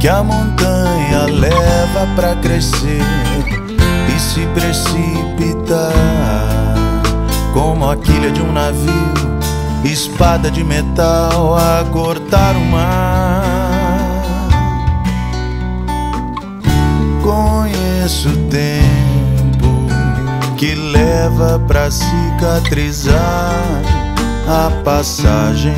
que a montanha leva pra crescer e se precipitar, como a quilha de um navio, espada de metal a cortar o mar. Conheço o tempo que leva pra cicatrizar a passagem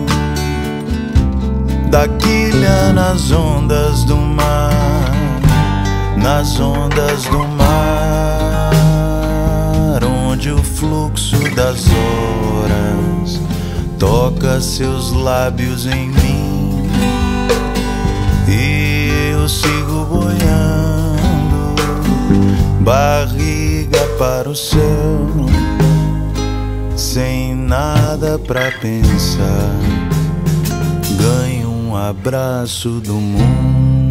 da quilha nas ondas do mar, nas ondas do mar, onde o fluxo das horas toca seus lábios em mim e eu sigo boiando, barriga para o céu, sem nada pra pensar. Ganho um abraço do mundo.